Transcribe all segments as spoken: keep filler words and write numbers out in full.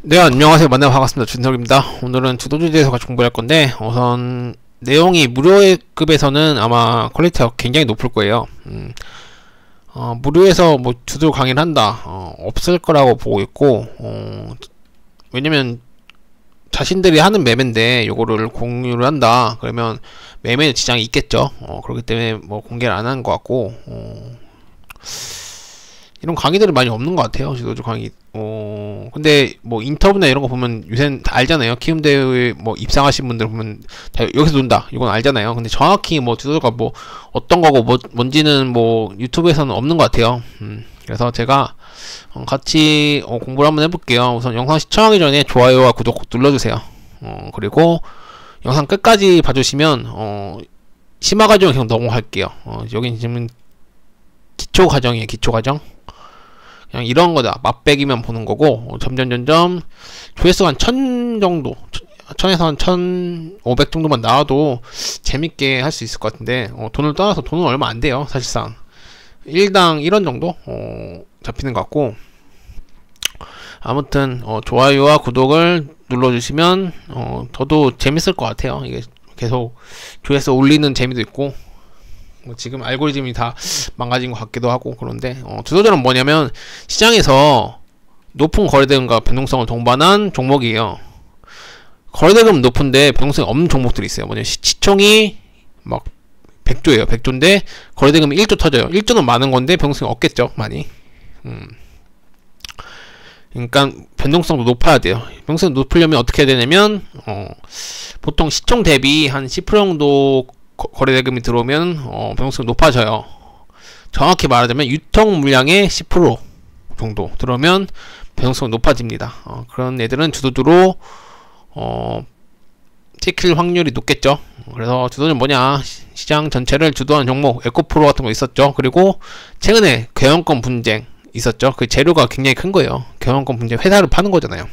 네, 안녕하세요. 만나서 반갑습니다. 준석입니다. 오늘은 주도주에 대해서 같이 공부할 건데, 우선 내용이 무료급에서는 아마 퀄리티가 굉장히 높을 거예요. 음, 어, 무료에서 뭐 주도 강의를 한다, 어, 없을 거라고 보고 있고, 어, 왜냐면 자신들이 하는 매매인데 요거를 공유를 한다 그러면 매매에 지장이 있겠죠. 어, 그렇기 때문에 뭐 공개를 안 하는 것 같고, 어, 이런 강의들이 많이 없는 것 같아요. 지도주 강의. 어, 근데 뭐 인터뷰나 이런 거 보면 요새는 다 알잖아요. 키움대회 뭐 입상하신 분들 보면 다 여기서 논다, 이건 알잖아요. 근데 정확히 뭐 지도주가 뭐 어떤 거고 뭐 뭔지는 뭐 유튜브에서는 없는 것 같아요. 음, 그래서 제가 어, 같이 어, 공부를 한번 해볼게요. 우선 영상 시청하기 전에 좋아요와 구독 꼭 눌러주세요. 어, 그리고 영상 끝까지 봐주시면 어, 심화 과정을 그냥 넘어갈게요. 어, 여긴 지금 기초 과정이에요. 기초 과정. 그냥 이런 거다. 맛배기만 보는 거고, 어, 점점 점점 조회수가 한 천 정도, 천에서 한 천오백 정도만 나와도 재밌게 할 수 있을 것 같은데, 어, 돈을 떠나서 돈은 얼마 안 돼요. 사실상 일당 일 원 정도 어, 잡히는 것 같고, 아무튼 어, 좋아요와 구독을 눌러주시면 어, 저도 재밌을 것 같아요. 이게 계속 조회수 올리는 재미도 있고, 뭐 지금 알고리즘이 다 망가진 것 같기도 하고. 그런데 어, 주도주는 뭐냐면 시장에서 높은 거래대금과 변동성을 동반한 종목이에요. 거래대금 높은데 변동성이 없는 종목들이 있어요. 뭐냐, 시, 시총이 막 백 조예요. 백 조인데 거래대금이 일 조 터져요. 일 조는 많은 건데 변동성이 없겠죠, 많이. 음. 그러니까 변동성도 높아야 돼요. 변동성이 높으려면 어떻게 해야 되냐면 어, 보통 시총 대비 한 십 퍼센트 정도 거, 거래대금이 들어오면 어, 변동성이 높아져요. 정확히 말하자면 유통 물량의 십 퍼센트 정도 들어오면 변동성이 높아집니다. 어, 그런 애들은 주도주로 어, 찍힐 확률이 높겠죠. 그래서 주도주는 뭐냐, 시장 전체를 주도하는 종목, 에코프로 같은 거 있었죠. 그리고 최근에 경영권 분쟁 있었죠. 그 재료가 굉장히 큰 거예요. 경영권 분쟁, 회사를 파는 거잖아요.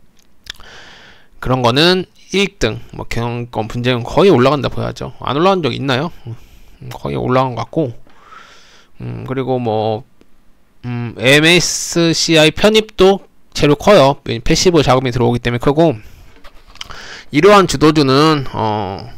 그런 거는 일 등, 뭐 경영권 분쟁은 거의 올라간다 보야죠. 안 올라간 적 있나요? 음, 거의 올라간 것 같고, 음, 그리고 뭐 음, 엠에스시아이 편입도 재료 커요. 패시브 자금이 들어오기 때문에 크고, 이러한 주도주는 어,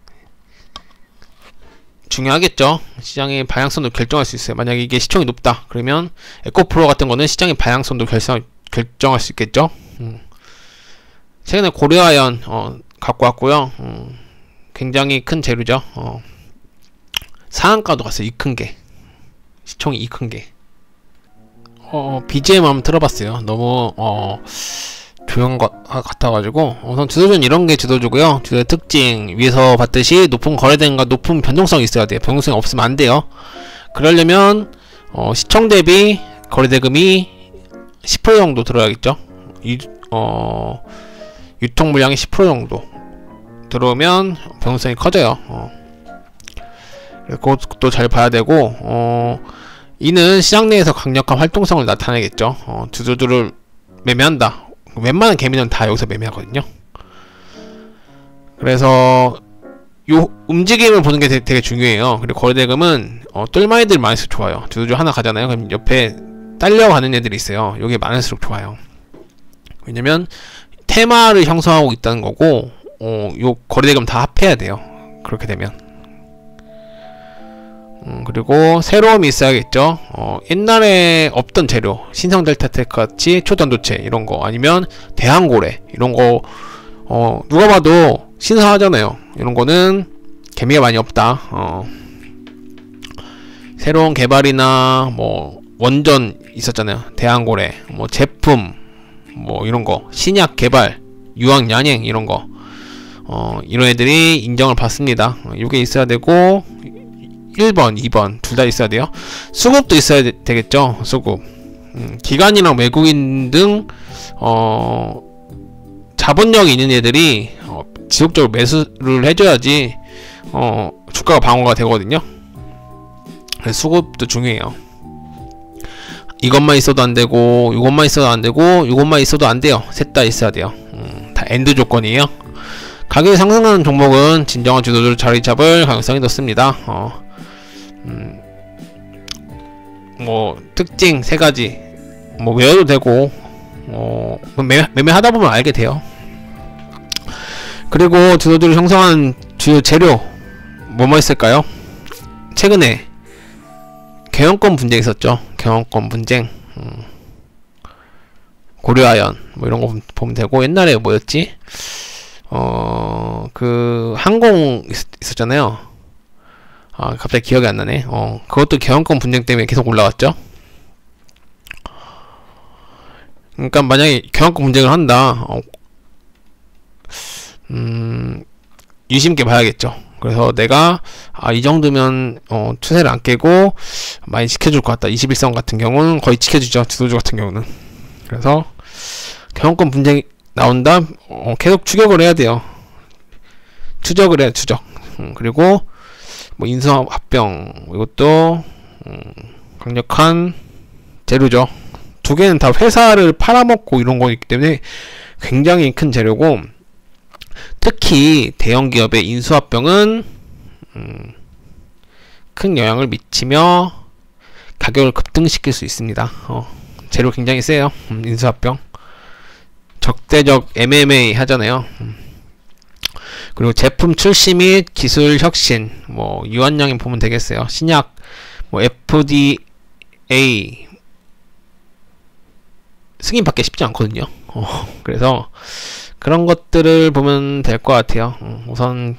중요하겠죠. 시장의 방향성도 결정할 수 있어요. 만약에 이게 시총이 높다 그러면 에코프로 같은 거는 시장의 방향성도 결정, 결정할 수 있겠죠. 음. 최근에 고려아연 어, 갖고 왔고요. 음, 굉장히 큰 재료죠. 어, 상한가도 갔어요. 이 큰 게, 시총이 이 큰 게. 어, 비지엠 한번 들어봤어요. 너무 어, 조용한 것 같아가지고. 우선 주도주는 이런 게 주도주고요. 주도의 특징 위에서 봤듯이 높은 거래대금과 높은 변동성이 있어야 돼요. 변동성이 없으면 안 돼요. 그러려면 어, 시총 대비 거래대금이 십 퍼센트 정도 들어야겠죠. 이, 어, 유통 물량이 십 퍼센트 정도 들어오면 변동성이 커져요. 어. 그것도 잘 봐야 되고, 어, 이는 시장 내에서 강력한 활동성을 나타내겠죠. 어, 주도주를 매매한다. 웬만한 개미는 다 여기서 매매하거든요. 그래서 요 움직임을 보는 게 되게, 되게 중요해요. 그리고 거래대금은 어, 똘마이들 많을수록 좋아요. 주도주 하나 가잖아요. 그럼 옆에 딸려가는 애들이 있어요. 요게 많을수록 좋아요. 왜냐면 테마를 형성하고 있다는 거고, 어, 요 거래대금 다 합해야 돼요. 그렇게 되면. 음, 그리고 새로움이 있어야겠죠. 어, 옛날에 없던 재료, 신성델타텍 같이 초전도체 이런 거, 아니면 대항고래 이런 거, 어, 누가 봐도 신선하잖아요. 이런 거는 개미가 많이 없다. 어, 새로운 개발이나 뭐 원전 있었잖아요. 대항고래, 뭐 제품, 뭐 이런 거, 신약 개발, 유황 양행 이런 거, 어, 이런 애들이 인정을 받습니다. 어, 이게 있어야 되고, 일 번, 이 번 둘 다 있어야 돼요. 수급도 있어야 되, 되겠죠. 수급. 음, 기관이랑 외국인 등 어, 자본력이 있는 애들이 어, 지속적으로 매수를 해줘야지 어, 주가가 방어가 되거든요. 그래서 수급도 중요해요. 이것만 있어도 안 되고, 이것만 있어도 안 되고, 이것만 있어도 안 돼요. 셋 다 있어야 돼요. 음, 다 엔드 조건이에요. 가격이 상승하는 종목은 진정한 주도주를 자리 잡을 가능성이 높습니다. 어, 음, 뭐 특징 세 가지 뭐 외워도 되고, 어, 매매, 매매하다 보면 알게 돼요. 그리고 주도주를 형성한 주요 재료 뭐뭐 있을까요? 최근에 경영권 분쟁 있었죠. 경영권 분쟁. 음, 고려아연 뭐 이런 거 보면 되고, 옛날에 뭐였지? 어, 그 항공 있, 있었잖아요. 아, 갑자기 기억이 안 나네. 어, 그것도 경영권 분쟁 때문에 계속 올라왔죠. 그러니까 만약에 경영권 분쟁을 한다, 어, 음, 유심있게 봐야겠죠. 그래서 내가 아, 이 정도면 어, 추세를 안 깨고 많이 지켜줄 것 같다. 이십일 선 같은 경우는 거의 지켜주죠. 주도주 같은 경우는. 그래서 경영권 분쟁이 나온다. 어, 계속 추격을 해야 돼요. 추적을 해야 추적. 음, 그리고 뭐 인수합병, 이것도 음, 강력한 재료죠. 두 개는 다 회사를 팔아먹고 이런 거기 때문에 굉장히 큰 재료고, 특히 대형 기업의 인수합병은 음, 큰 영향을 미치며 가격을 급등시킬 수 있습니다. 어, 재료 굉장히 세요. 음, 인수합병. 적대적 엠엠에이 하잖아요. 음. 그리고 제품 출시 및 기술 혁신, 뭐 유한양이 보면 되겠어요. 신약, 뭐 에프디에이 승인 받기 쉽지 않거든요. 어, 그래서 그런 것들을 보면 될 것 같아요. 어, 우선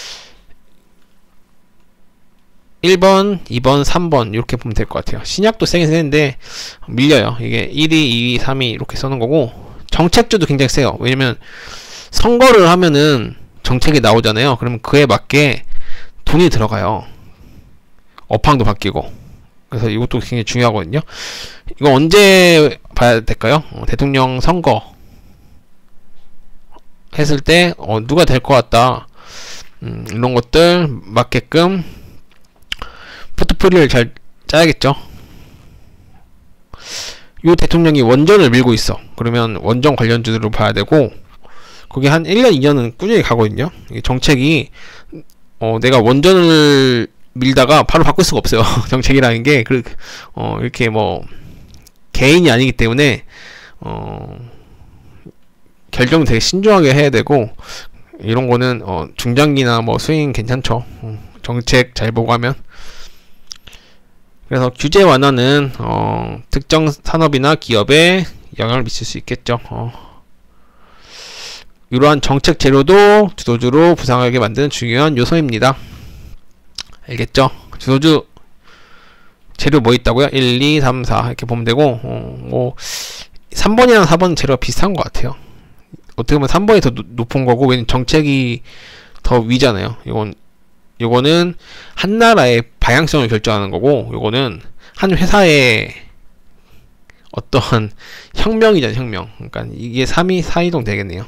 일 번, 이 번, 삼 번 이렇게 보면 될 것 같아요. 신약도 세긴 세는데 밀려요. 이게 일 위, 이 위, 삼 위 이렇게 써는 거고, 정책주도 굉장히 세요. 왜냐면 선거를 하면은 정책이 나오잖아요. 그러면 그에 맞게 돈이 들어가요. 업황도 바뀌고. 그래서 이것도 굉장히 중요하거든요. 이거 언제 봐야 될까요? 어, 대통령 선거 했을 때 어, 누가 될 것 같다. 음, 이런 것들 맞게끔 포트폴리오를 잘 짜야겠죠. 요 대통령이 원전을 밀고 있어. 그러면 원전 관련주들을 봐야 되고, 거기 한 일 년, 이 년은 꾸준히 가거든요. 이 정책이 어, 내가 원전을 밀다가 바로 바꿀 수가 없어요. 정책이라는 게 그, 어, 이렇게 뭐 개인이 아니기 때문에 어, 결정 되게 신중하게 해야 되고, 이런 거는 어, 중장기나 뭐 스윙 괜찮죠. 어, 정책 잘 보고 하면. 그래서 규제 완화는 어, 특정 산업이나 기업에 영향을 미칠 수 있겠죠. 어. 이러한 정책 재료도 주도주로 부상하게 만드는 중요한 요소입니다. 알겠죠? 주도주 재료 뭐 있다고요? 일, 이, 삼, 사 이렇게 보면 되고, 어, 뭐 삼 번이랑 사 번 재료가 비슷한 것 같아요. 어떻게 보면 삼 번이 더 노, 높은 거고, 왜냐면 정책이 더 위잖아요. 이건 요거는 한 나라의 방향성을 결정하는 거고, 요거는 한 회사의 어떠한 혁명이잖아요, 혁명. 그러니까 이게 삼 위, 사 이동 되겠네요.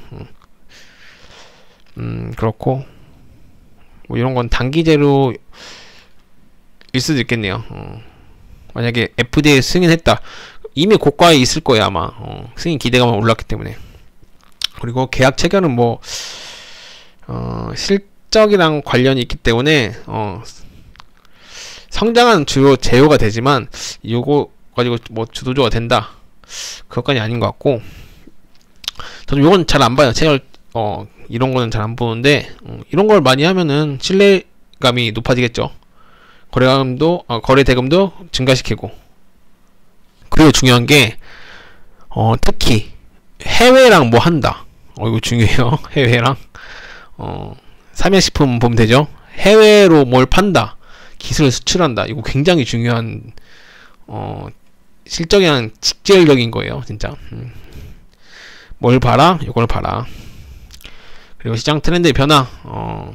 음, 그렇고, 뭐 이런 건 단기 재료일 수도 있겠네요. 어. 만약에 에프디에이 승인했다. 이미 고가에 있을 거예요, 아마. 어, 승인 기대감이 올랐기 때문에. 그리고 계약 체결은 뭐, 어, 실 적이랑 관련이 있기 때문에 어, 성장하는 주요 제휴가 되지만 요거 가지고 뭐 주도주가 된다, 그것까지 아닌 것 같고, 저는 요건 잘 안 봐요. 채널 어, 이런 거는 잘 안 보는데, 어, 이런 걸 많이 하면은 신뢰감이 높아지겠죠. 거래감도 어, 거래 대금도 증가시키고. 그리고 중요한 게 어, 특히 해외랑 뭐 한다. 어, 이거 중요해요. 해외랑 어 삼양식품 보면 되죠. 해외로 뭘 판다, 기술을 수출한다. 이거 굉장히 중요한 어, 실적이랑 직결적인 거예요, 진짜. 음. 뭘 봐라? 이걸 봐라. 그리고 시장 트렌드의 변화 어,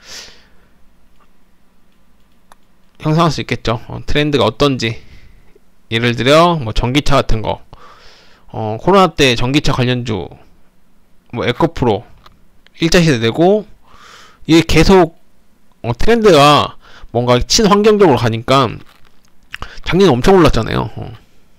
형성할 수 있겠죠. 어, 트렌드가 어떤지. 예를 들어 뭐 전기차 같은 거, 어, 코로나 때 전기차 관련주 뭐 에코프로 일 차 시대 되고, 이게 계속 어, 트렌드가 뭔가 친환경적으로 가니까 작년에 엄청 올랐잖아요. 어.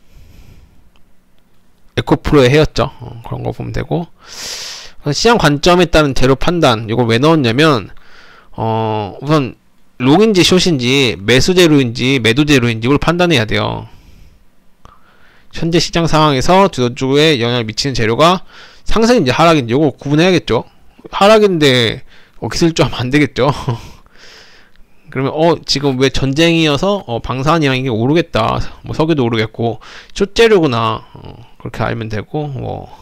에코프로의 해였죠. 어, 그런 거 보면 되고, 시장 관점에 따른 재료 판단, 이걸 왜 넣었냐면 어, 우선 롱인지 숏인지 매수 재료인지 매도 재료인지 이걸 판단해야 돼요. 현재 시장 상황에서 주도주에 영향을 미치는 재료가 상승인지 하락인지 요거 구분해야겠죠. 하락인데 어, 기술주 하면 안 되겠죠. 그러면 어 지금 왜 전쟁이어서 어, 방산이랑 이게 오르겠다. 뭐 석유도 오르겠고 쇼재료구나. 어, 그렇게 알면 되고 뭐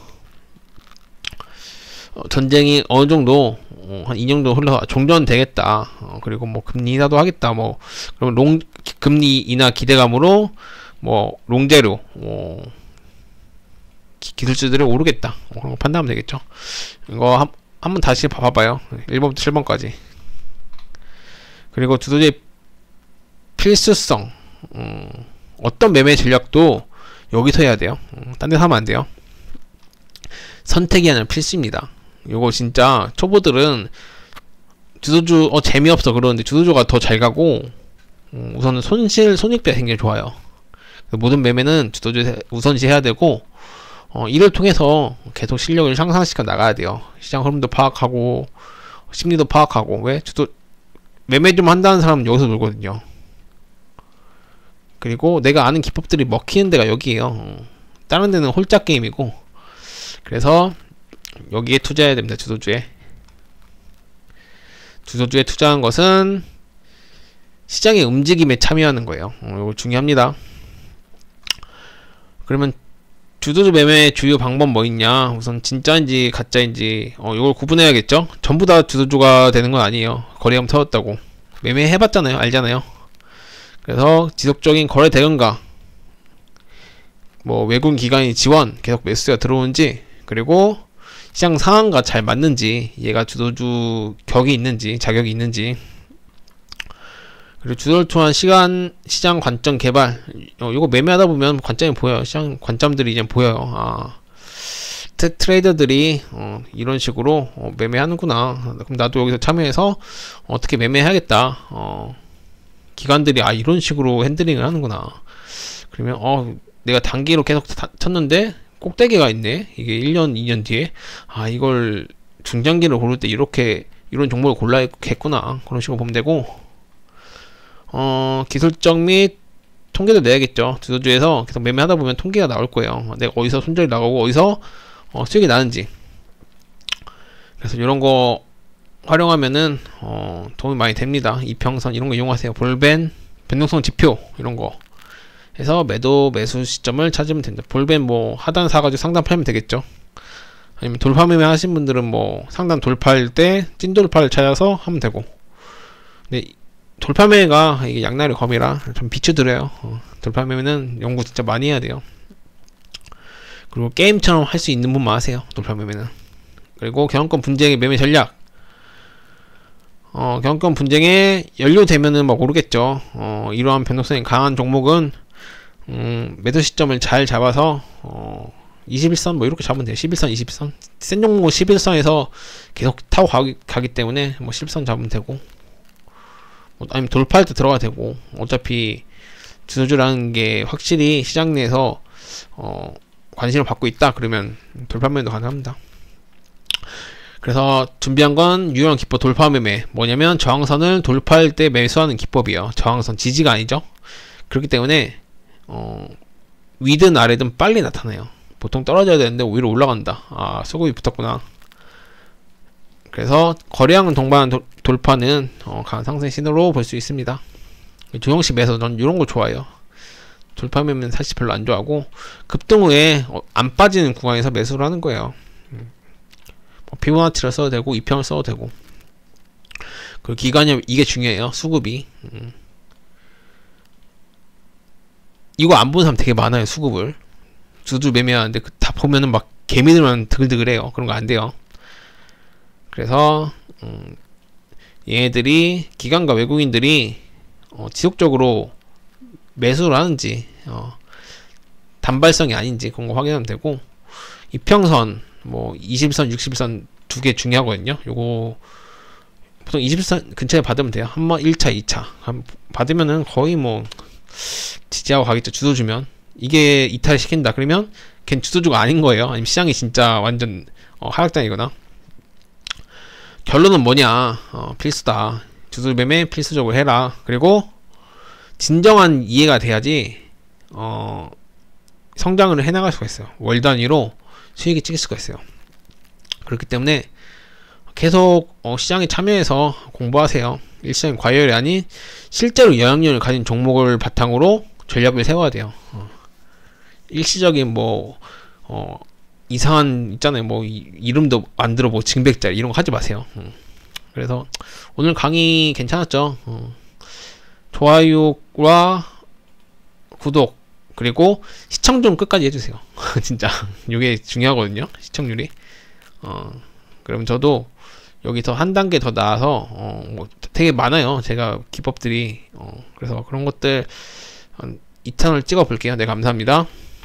어, 전쟁이 어느 정도 어, 한 이 년 정도 흘러 종전 되겠다. 어, 그리고 뭐 금리 인하도 하겠다. 뭐 그러면 롱 금리 인하 기대감으로 뭐 롱재료 뭐 기, 기술주들이 오르겠다. 뭐 그런 거 판단하면 되겠죠. 이거 한, 한번 다시 봐봐요. 일 번부터 칠 번까지. 그리고 주도주의 필수성 음, 어떤 매매 전략도 여기서 해야 돼요. 음, 딴 데서 하면 안 돼요. 선택이 아니라 필수입니다. 요거 진짜 초보들은 주도주 어 재미없어 그러는데 주도주가 더 잘 가고 음, 우선은 손실 손익비가 굉장히 좋아요. 모든 매매는 주도주에 우선시 해야 되고 어, 이를 통해서 계속 실력을 향상시켜 나가야 돼요. 시장 흐름도 파악하고 심리도 파악하고. 왜? 주도 매매 좀 한다는 사람은 여기서 놀거든요. 그리고 내가 아는 기법들이 먹히는 데가 여기에요. 어, 다른 데는 홀짝 게임이고. 그래서 여기에 투자해야 됩니다. 주도주에. 주도주에 투자한 것은 시장의 움직임에 참여하는 거예요. 어, 이거 중요합니다. 그러면 주도주 매매의 주요 방법 뭐 있냐? 우선 진짜인지 가짜인지 어, 이걸 구분해야겠죠? 전부 다 주도주가 되는 건 아니에요. 거래량 터졌다고 매매 해봤잖아요. 알잖아요. 그래서 지속적인 거래 대응가, 뭐 외국 기관이 지원, 계속 매수가 들어오는지, 그리고 시장 상황과 잘 맞는지, 얘가 주도주 격이 있는지, 자격이 있는지, 그리고 주도를 통한 시간, 시장 관점 개발. 어, 이거 매매하다 보면 관점이 보여요. 시장 관점들이 이제 보여요. 아, 트, 트레이더들이 어, 이런 식으로 어, 매매하는구나. 그럼 나도 여기서 참여해서 어떻게 매매해야겠다. 어, 기관들이 아 이런 식으로 핸들링을 하는구나. 그러면 어 내가 단기로 계속 타, 쳤는데 꼭대기가 있네. 이게 일 년, 이 년 뒤에 아 이걸 중장기를 고를 때 이렇게 이런 종목을 골라야겠구나. 그런 식으로 보면 되고. 어, 기술적 및 통계도 내야겠죠. 주도주에서 계속 매매하다 보면 통계가 나올 거예요. 내가 어디서 손절이 나가고 어디서 어, 수익이 나는지. 그래서 이런 거 활용하면은 어, 도움이 많이 됩니다. 이평선 이런 거 이용하세요. 볼벤, 변동성 지표 이런 거 해서 매도 매수 시점을 찾으면 됩니다. 볼벤 뭐 하단 사가지고 상단 팔면 되겠죠. 아니면 돌파 매매 하신 분들은 뭐 상단 돌파할 때 찐 돌파를 찾아서 하면 되고. 근데 돌파매매가 이게 양날의 검이라 좀 비추드려요. 어, 돌파매매는 연구 진짜 많이 해야 돼요. 그리고 게임처럼 할 수 있는 분만 하세요. 돌파매매는. 그리고 경영권 분쟁의 매매 전략. 어, 경영권 분쟁에 연료되면은 막 오르겠죠. 어, 이러한 변동성이 강한 종목은 음, 매도 시점을 잘 잡아서 어, 이십일 선 뭐 이렇게 잡으면 돼요. 십일 선, 이십 선. 센 종목은 십일 선에서 계속 타고 가기, 가기 때문에 뭐 십일 선 잡으면 되고. 아니면 돌파할 때 들어가야 되고. 어차피 주도주라는 게 확실히 시장 내에서 어, 관심을 받고 있다 그러면 돌파매매도 가능합니다. 그래서 준비한 건 유효한 기법 돌파매매. 뭐냐면 저항선을 돌파할 때 매수하는 기법이에요. 저항선 지지가 아니죠. 그렇기 때문에 어, 위든 아래든 빨리 나타나요. 보통 떨어져야 되는데 오히려 올라간다. 아 수급이 붙었구나. 그래서 거래량 동반 도, 돌파는 어, 강한 상승 신호로 볼 수 있습니다. 조정식 매수 전 이런 거 좋아해요. 돌파매매는 사실 별로 안 좋아하고 급등 후에 어, 안 빠지는 구간에서 매수를 하는 거예요. 음. 뭐 피보나치를 써도 되고 이평을 써도 되고. 그리고 기간이 이게 중요해요. 수급이. 음. 이거 안 보는 사람 되게 많아요. 수급을 주주 매매하는데 그 다 보면은 막 개미들만 드글드글해요. 그런 거 안 돼요. 그래서 음, 얘네들이 기관과 외국인들이 어, 지속적으로 매수를 하는지 어, 단발성이 아닌지 그런 거 확인하면 되고. 이평선 뭐 이십 선, 육십 선 두 개 중요하거든요. 요거 보통 이십 선 근처에 받으면 돼요. 한번 일 차, 이 차 받으면은 거의 뭐 지지하고 가겠죠. 주도주면. 이게 이탈시킨다 그러면 걔는 주도주가 아닌 거예요. 아니면 시장이 진짜 완전 어, 하락장이거나. 결론은 뭐냐? 어, 필수다. 주도 매매 필수적으로 해라. 그리고 진정한 이해가 돼야지 어, 성장을 해나갈 수가 있어요. 월 단위로 수익이 찍을 수가 있어요. 그렇기 때문에 계속 어, 시장에 참여해서 공부하세요. 일시적인 과열이 아닌 실제로 영향력을 가진 종목을 바탕으로 전략을 세워야 돼요. 어. 일시적인 뭐 어, 이상한 있잖아요. 뭐 이, 이름도 안 들어 뭐 징백자리 이런 거 하지 마세요. 어. 그래서 오늘 강의 괜찮았죠? 어. 좋아요와 구독 그리고 시청 좀 끝까지 해주세요. 진짜 이게 중요하거든요. 시청률이. 어, 그럼 저도 여기서 한 단계 더 나아서 어, 뭐 되게 많아요. 제가 기법들이. 어, 그래서 그런 것들 한 이 탄을 찍어 볼게요. 네, 감사합니다.